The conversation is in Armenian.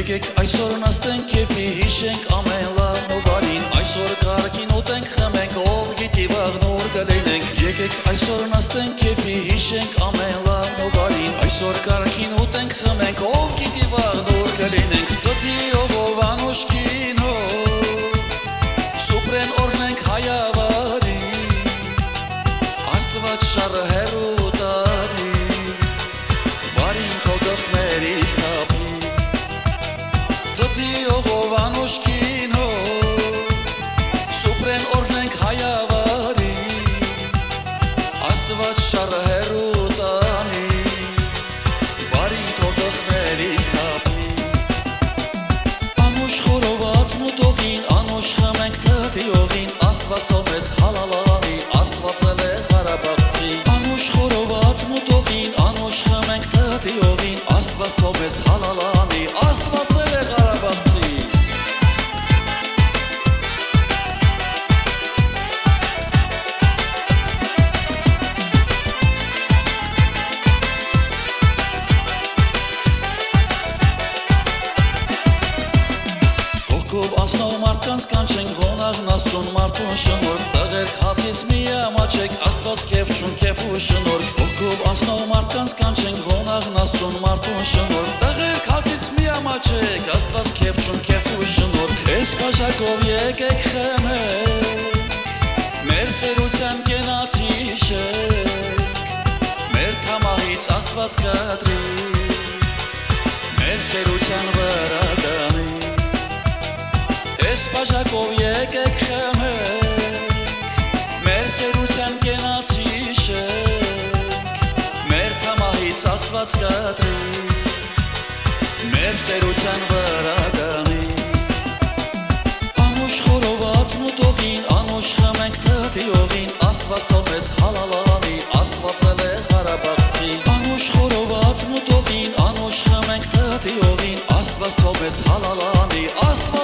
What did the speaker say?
Եկեք այսօր նստենք քեֆի հիշենք ամեն լավն ու բարին Այսօր կարգին ուտենք խմենք ով գիտի վաղ նոր կլինենք Եկեք այսօր նստենք քեֆի հիշենք ամեն լավն ու բարին Այսօր կարգին ուտենք խմենք ով գիտի վաղ նոր կլինենք Գտի ով անուշկին Սուպրեն օրնենք հայավարի Աստված շարը հերու տարի Բարին թողող մերիս տապի Թտի ողով անուշկին Սուպրեն օրնենք հայավարի Աստված շարը հերու տանի Բարին թողող մերիս տապի Անուշ խորոված մուտողին Անուշ խմենք թտի ողին Աստված թողեց հալալանի Աստված էլ է Ղարաբաղցի Անուշ խորոված մուտողին Անուշ խմենք թտի ողին Աստված թողեց հալալանի Աստված էլ է Ղարաբաղցի Կողքով անցնող մարդկանց կանչենք Ղոնաղն Աստծուն մարդուն շնորհ Տղերք հացից մի ամաչեք Աստված քեֆ շուն քեֆ ու շնորհ Կողքով անցնող մարդկանց կանչենք Ղոնաղն Աստծուն մարդուն շնորհ Տղերք հացից մի ամաչեք Աստված քեֆ շուն քեֆ ու շնորհ Այս բաժակով եկեք խմեք Մեր սերության կենացի շեք Մեր թամահից Աստված կադրի Մեր սերության վրա դանի Այս բաժակով եկեք խմեք Մեր սերության կենացի շեք Մեր թամահից Աստված կադրի Մեր սերության վրա դանի Անուշ խորոված մուտողին Անուշ խմենք թտի ողին Աստված թողեց հալալանի Աստված էլ է Ղարաբաղցի Անուշ խորոված մուտողին Անուշ խմենք թտի ողին Աստված թողեց հալալանի Աստված